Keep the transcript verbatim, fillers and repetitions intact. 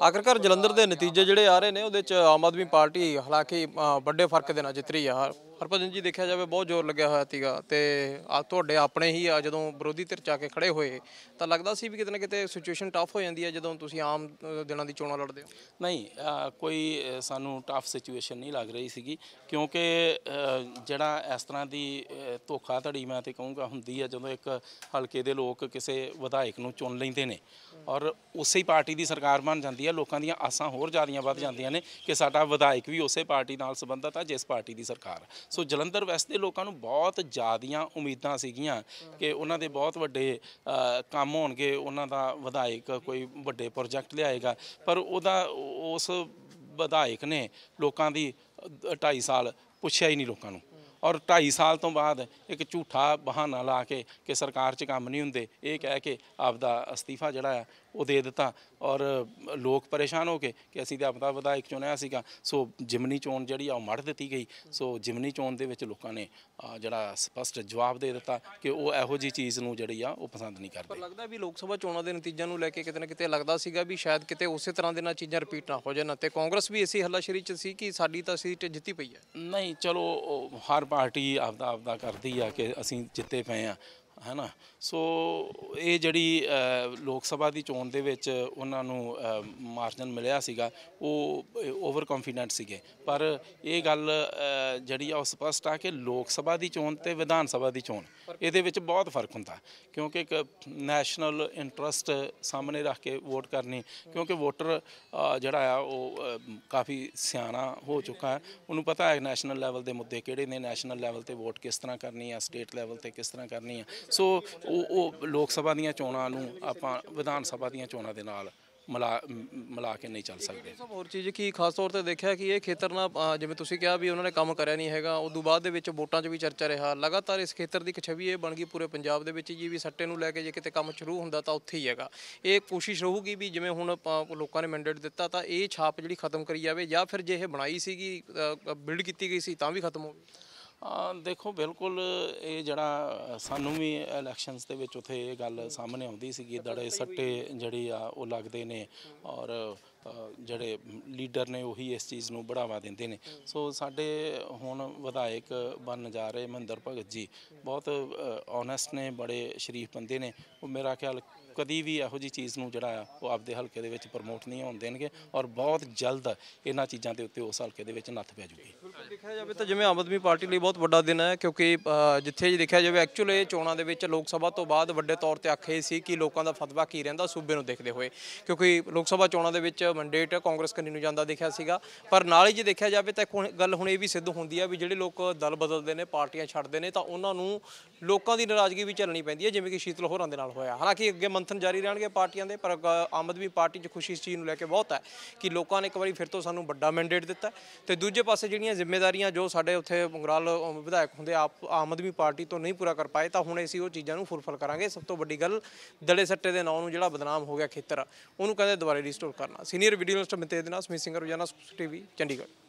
ਆਖਰਕਾਰ ਜਲੰਧਰ ਦੇ ਨਤੀਜੇ ਜਿਹੜੇ ਆ ਰਹੇ ਨੇ ਉਹਦੇ ਚ ਆਮ ਆਦਮੀ ਪਾਰਟੀ ਹਾਲਾਂਕਿ ਵੱਡੇ ਫਰਕ ਦੇ ਨਾਲ ਜਿੱਤ ਰਹੀ ਆ। ਹਰਭਜਨ ਜੀ ਦੇਖਿਆ ਜਾਵੇ ਬਹੁਤ ਜ਼ੋਰ ਲੱਗਿਆ ਹੋਇਆ ਸੀਗਾ ਤੇ ਆ ਤੁਹਾਡੇ ਆਪਣੇ ਹੀ ਆ ਜਦੋਂ ਵਿਰੋਧੀ ਧਿਰ ਚ ਆ ਕੇ ਖੜੇ ਹੋਏ ਤਾਂ ਲੱਗਦਾ ਸੀ ਵੀ ਕਿਤੇ ਨਾ ਕਿਤੇ ਸਿਚੁਏਸ਼ਨ ਟਫ ਹੋ ਜਾਂਦੀ ਹੈ ਜਦੋਂ ਤੁਸੀਂ ਆਮ ਦਿਨਾਂ ਦੀ ਚੋਣਾਂ ਲੜਦੇ ਹੋ। ਨਹੀਂ ਕੋਈ ਸਾਨੂੰ ਟਫ ਸਿਚੁਏਸ਼ਨ ਨਹੀਂ ਲੱਗ ਰਹੀ ਸੀਗੀ ਕਿਉਂਕਿ ਜਿਹੜਾ ਇਸ ਤਰ੍ਹਾਂ ਦੀ ਧੋਖਾਧੜੀ ਮੈਂ ਤੇ ਕਹੂੰਗਾ ਹੁੰਦੀ ਹੈ ਜਦੋਂ ਇੱਕ ਹਲਕੇ ਦੇ ਲੋਕ ਕਿਸੇ ਵਿਧਾਇਕ ਨੂੰ ਚੁਣ ਲੈਂਦੇ ਨੇ ਔਰ ਉਸੇ ਹੀ ਪਾਰਟੀ ਦੀ ਸਰਕਾਰ ਬਣ ਜਾਂਦੀ ਹੈ। ਲੋਕਾਂ ਦੀਆਂ ਆਸਾਂ ਹੋਰ ਜ਼ਿਆਦੀਆਂ ਵੱਧ ਜਾਂਦੀਆਂ ਨੇ ਕਿ ਸਾਡਾ ਵਿਧਾਇਕ ਵੀ ਉਸੇ ਪਾਰਟੀ ਨਾਲ ਸੰਬੰਧਿਤ ਆ ਜਿਸ ਪਾਰਟੀ ਦੀ ਸਰਕਾਰ। ਸੋ ਜਲੰਧਰ ਵੈਸਟ ਦੇ ਲੋਕਾਂ ਨੂੰ ਬਹੁਤ ਜ਼ਿਆਦੀਆਂ ਉਮੀਦਾਂ ਸੀਗੀਆਂ ਕਿ ਉਹਨਾਂ ਦੇ ਬਹੁਤ ਵੱਡੇ ਕੰਮ ਹੋਣਗੇ, ਉਹਨਾਂ ਦਾ ਵਿਧਾਇਕ ਕੋਈ ਵੱਡੇ ਪ੍ਰੋਜੈਕਟ ਲਿਆਏਗਾ, ਪਰ ਉਹਦਾ ਉਸ ਵਿਧਾਇਕ ਨੇ ਲੋਕਾਂ ਦੀ ਢਾਈ ਸਾਲ ਪੁੱਛਿਆ ਹੀ ਨਹੀਂ ਲੋਕਾਂ ਨੂੰ। ਔਰ ਢਾਈ ਸਾਲ ਤੋਂ ਬਾਅਦ ਇੱਕ ਝੂਠਾ ਬਹਾਨਾ ਲਾ ਕੇ ਕਿ ਸਰਕਾਰ 'ਚ ਕੰਮ ਨਹੀਂ ਹੁੰਦੇ ਇਹ ਕਹਿ ਕੇ ਆਪਦਾ ਅਸਤੀਫਾ ਜਿਹੜਾ ਆ ਉਹ ਦੇ ਦਿੱਤਾ ਔਰ ਲੋਕ ਪਰੇਸ਼ਾਨ ਹੋ ਕੇ ਕਿ ਅਸੀਂ ਤਾਂ ਆਪਦਾ ਵਿਧਾਇਕ ਚੁਣਿਆ ਸੀਗਾ। ਸੋ ਜਿਮਨੀ ਚੋਣ ਜਿਹੜੀ ਆ ਉਹ ਮੜ ਦਿੱਤੀ ਗਈ। ਸੋ ਜਿਮਨੀ ਚੋਣ ਦੇ ਵਿੱਚ ਲੋਕਾਂ ਨੇ ਜਿਹੜਾ ਸਪਸ਼ਟ ਜਵਾਬ ਦੇ ਦਿੱਤਾ ਕਿ ਉਹ ਇਹੋ ਜਿਹੀ ਚੀਜ਼ ਨੂੰ ਜਿਹੜੀ ਆ ਉਹ ਪਸੰਦ ਨਹੀਂ ਕਰਦੇ। ਪਰ ਲੱਗਦਾ ਵੀ ਲੋਕ ਸਭਾ ਚੋਣਾਂ ਦੇ ਨਤੀਜਿਆਂ ਨੂੰ ਲੈ ਕੇ ਕਿਤੇ ਨਾ ਕਿਤੇ ਲੱਗਦਾ ਸੀਗਾ ਵੀ ਸ਼ਾਇਦ ਕਿਤੇ ਉਸੇ ਤਰ੍ਹਾਂ ਦੇ ਨਾਲ ਚੀਜ਼ਾਂ ਰਿਪੀਟ ਨਾ ਹੋ ਜਾਣ ਤੇ ਕਾਂਗਰਸ ਵੀ ਇਸੇ ਹੱਲਾਸ਼ੇਰੀ 'ਚ ਸੀ ਕਿ ਸਾਡੀ ਤਾਂ ਸੀਟ ਜਿੱਤੀ ਪਈ ਹੈ। ਨਹੀਂ ਚਲੋ ਹਰ ਪਾਰਟੀ ਆਪਦਾ ਆਪਦਾ ਕਰਦੀ ਆ ਕਿ ਅਸੀਂ ਜਿੱਤੇ ਪਏ ਹਾਂ ਹੈ ਨਾ। ਸੋ ਇਹ ਜਿਹੜੀ ਲੋਕ ਸਭਾ ਦੀ ਚੋਣ ਦੇ ਵਿੱਚ ਉਹਨਾਂ ਨੂੰ ਮਾਰਜਨ ਮਿਲਿਆ ਸੀਗਾ ਉਹ ਓਵਰ ਕੌਨਫੀਡੈਂਟ ਸੀਗੇ। ਪਰ ਇਹ ਗੱਲ ਜਿਹੜੀ ਆ ਉਹ ਸਪਸ਼ਟ ਆ ਕਿ ਲੋਕ ਸਭਾ ਦੀ ਚੋਣ ਅਤੇ ਵਿਧਾਨ ਸਭਾ ਦੀ ਚੋਣ ਇਹਦੇ ਵਿੱਚ ਬਹੁਤ ਫਰਕ ਹੁੰਦਾ ਕਿਉਂਕਿ ਇੱਕ ਨੈਸ਼ਨਲ ਇੰਟਰਸਟ ਸਾਹਮਣੇ ਰੱਖ ਕੇ ਵੋਟ ਕਰਨੀ ਕਿਉਂਕਿ ਵੋਟਰ ਜਿਹੜਾ ਆ ਉਹ ਕਾਫੀ ਸਿਆਣਾ ਹੋ ਚੁੱਕਾ ਹੈ। ਉਹਨੂੰ ਪਤਾ ਹੈ ਨੈਸ਼ਨਲ ਲੈਵਲ ਦੇ ਮੁੱਦੇ ਕਿਹੜੇ ਨੇ, ਨੈਸ਼ਨਲ ਲੈਵਲ 'ਤੇ ਵੋਟ ਕਿਸ ਤਰ੍ਹਾਂ ਕਰਨੀ ਆ, ਸਟੇਟ ਲੈਵਲ 'ਤੇ ਕਿਸ ਤਰ੍ਹਾਂ ਕਰਨੀ ਆ। ਸੋ ਉਹ ਉਹ ਲੋਕ ਸਭਾ ਦੀਆਂ ਚੋਣਾਂ ਨੂੰ ਆਪਾਂ ਵਿਧਾਨ ਸਭਾ ਦੀਆਂ ਚੋਣਾਂ ਦੇ ਨਾਲ ਮਿਲਾ ਮਿਲਾ ਕੇ ਨਹੀਂ ਚੱਲ ਸਕਦੇ। ਸਭ ਹੋਰ ਚੀਜ਼ ਕੀ ਖਾਸ ਤੌਰ 'ਤੇ ਦੇਖਿਆ ਕਿ ਇਹ ਖੇਤਰ ਨਾਲ ਜਿਵੇਂ ਤੁਸੀਂ ਕਿਹਾ ਵੀ ਉਹਨਾਂ ਨੇ ਕੰਮ ਕਰਿਆ ਨਹੀਂ ਹੈਗਾ, ਉਦੋਂ ਬਾਅਦ ਦੇ ਵਿੱਚ ਵੋਟਾਂ 'ਚ ਵੀ ਚਰਚਾ ਰਿਹਾ ਲਗਾਤਾਰ ਇਸ ਖੇਤਰ ਦੀ ਇੱਕ ਛਵੀ ਇਹ ਬਣ ਗਈ ਪੂਰੇ ਪੰਜਾਬ ਦੇ ਵਿੱਚ ਜੀ ਵੀ ਸੱਟੇ ਨੂੰ ਲੈ ਕੇ ਜੇ ਕਿਤੇ ਕੰਮ ਸ਼ੁਰੂ ਹੁੰਦਾ ਤਾਂ ਉੱਥੇ ਹੀ ਹੈਗਾ। ਇਹ ਕੋਸ਼ਿਸ਼ ਰਹੂਗੀ ਵੀ ਜਿਵੇਂ ਹੁਣ ਲੋਕਾਂ ਨੇ ਮੈਂਡੇਟ ਦਿੱਤਾ ਤਾਂ ਇਹ ਛਾਪ ਜਿਹੜੀ ਖਤਮ ਕਰੀ ਜਾਵੇ ਜਾਂ ਫਿਰ ਜੇ ਇਹ ਬਣਾਈ ਸੀਗੀ ਬਿਲਡ ਕੀਤੀ ਗਈ ਸੀ ਤਾਂ ਵੀ ਖਤਮ ਹੋਵੇ। ਦੇਖੋ ਬਿਲਕੁਲ ਇਹ ਜਿਹੜਾ ਸਾਨੂੰ ਵੀ ਇਲੈਕਸ਼ਨਸ ਦੇ ਵਿੱਚ ਉੱਥੇ ਇਹ ਗੱਲ ਸਾਹਮਣੇ ਆਉਂਦੀ ਸੀਗੀ ਦੜੇ ਸੱਟੇ ਜਿਹੜੇ ਆ ਉਹ ਲੱਗਦੇ ਨੇ ਔਰ ਜਿਹੜੇ ਲੀਡਰ ਨੇ ਉਹੀ ਇਸ ਚੀਜ਼ ਨੂੰ ਬੜਾਵਾ ਦਿੰਦੇ ਨੇ। ਸੋ ਸਾਡੇ ਹੁਣ ਵਿਧਾਇਕ ਬਣਨ ਜਾ ਰਹੇ ਮਹਿੰਦਰ ਭਗਤ ਜੀ ਬਹੁਤ ਓਨੈਸਟ ਨੇ, ਬੜੇ ਸ਼ਰੀਫ ਬੰਦੇ ਨੇ। ਉਹ ਮੇਰਾ ਖਿਆਲ ਕਦੀ ਵੀ ਇਹੋ ਜਿਹੀ ਚੀਜ਼ ਨੂੰ ਜਿਹੜਾ ਆ ਉਹ ਆਪਦੇ ਹਲਕੇ ਦੇ ਵਿੱਚ ਪ੍ਰਮੋਟ ਨਹੀਂ ਹੋਣ ਦੇਣਗੇ ਔਰ ਬਹੁਤ ਜਲਦ ਇਹਨਾਂ ਚੀਜ਼ਾਂ ਦੇ ਉੱਤੇ ਉਸ ਹਲਕੇ ਦੇ ਵਿੱਚ ਨੱਥ ਪੈ ਜੂਗੀ। ਦੇਖਿਆ ਜਾਵੇ ਤਾਂ ਜਿਵੇਂ ਆਮ ਆਦਮੀ ਪਾਰਟੀ ਲਈ ਬਹੁਤ ਵੱਡਾ ਦਿਨ ਹੈ ਕਿਉਂਕਿ ਜਿੱਥੇ ਜੀ ਦੇਖਿਆ ਜਾਵੇ ਐਕਚੁਅਲ ਇਹ ਚੋਣਾਂ ਦੇ ਵਿੱਚ ਲੋਕ ਸਭਾ ਤੋਂ ਬਾਅਦ ਵੱਡੇ ਤੌਰ 'ਤੇ ਆਖੇ ਸੀ ਕਿ ਲੋਕਾਂ ਦਾ ਫਤਵਾ ਕੀ ਰਹਿੰਦਾ ਸੂਬੇ ਨੂੰ ਦੇਖਦੇ ਹੋਏ ਕਿਉਂਕਿ ਲੋਕ ਸਭਾ ਚੋਣਾਂ ਦੇ ਵਿੱਚ ਮੈਂਡੇਟ ਕਾਂਗਰਸ ਕੰਨੀ ਨੂੰ ਜਾਂਦਾ ਦੇਖਿਆ ਸੀਗਾ। ਪਰ ਨਾਲ ਹੀ ਜੇ ਦੇਖਿਆ ਜਾਵੇ ਤਾਂ ਗੱਲ ਹੁਣ ਇਹ ਵੀ ਸਿੱਧ ਹੁੰਦੀ ਹੈ ਵੀ ਜਿਹੜੇ ਲੋਕ ਦਲ ਬਦਲਦੇ ਨੇ, ਪਾਰਟੀਆਂ ਛੱਡਦੇ ਨੇ ਤਾਂ ਉਹਨਾਂ ਨੂੰ ਲੋਕਾਂ ਦੀ ਨਾਰਾਜ਼ਗੀ ਵੀ ਝੱਲਣੀ ਪੈਂਦੀ ਹੈ ਜਿਵੇਂ ਕਿ ਸ਼ੀਤਲ ਹੋਰਾਂ ਦੇ ਨਾਲ ਹੋਇਆ। ਹਾਲਾਂਕਿ ਅੱਗੇ ਮੰਥਨ ਜਾਰੀ ਰਹਿਣਗੇ ਪਾਰਟੀਆਂ ਦੇ ਪਰ ਆਮ ਆਦਮੀ ਪਾਰਟੀ 'ਚ ਖੁਸ਼ੀ ਇਸ ਚੀਜ਼ ਨੂੰ ਲੈ ਕੇ ਬਹੁਤ ਹੈ ਕਿ ਲੋਕਾਂ ਨੇ ਇੱਕ ਵਾਰੀ ਫਿਰ ਤੋਂ ਸਾਨੂੰ ਵੱਡਾ ਮੈਂਡੇਟ ਦਿੱਤਾ ਅਤੇ ਦੂਜੇ ਪਾਸੇ ਜਿਹੜੀਆਂ ਜ਼ਿੰਮੇਵਾਰੀਆਂ ਜੋ ਸਾਡੇ ਉੱਥੇ ਮੰਗਰਾਲ ਵਿਧਾਇਕ ਹੁੰਦੇ ਆਪ ਆਮ ਆਦਮੀ ਪਾਰਟੀ ਤੋਂ ਨਹੀਂ ਪੂਰਾ ਕਰ ਪਾਏ ਤਾਂ ਹੁਣ ਅਸੀਂ ਉਹ ਚੀਜ਼ਾਂ ਨੂੰ ਫੁੱਲਫਿਲ ਕਰਾਂਗੇ। ਸਭ ਤੋਂ ਵੱਡੀ ਗੱਲ ਦਲੇ ਸੱਟੇ ਦੇ ਨਾਂ ਨੂੰ ਜਿਹੜਾ ਬਦਨਾਮ ਹੋ ਗਿਆ ਖੇਤਰ ਉਹਨੂੰ ਕਹਿੰਦੇ ਦੁਬਾਰਾ ਰੀਸਟੋਰ ਕਰਨਾ। ਸੀਨੀਅਰ ਵੀਡੀਓ ਜਰਨਲਿਸਟ ਮਿਤੇ ਦੇ ਨਾਲ ਸਮੀਤ ਸਿੰਘ ਰੋਜ਼ਾਨਾ ਟੀ ਵੀ ਚੰਡੀਗੜ੍ਹ।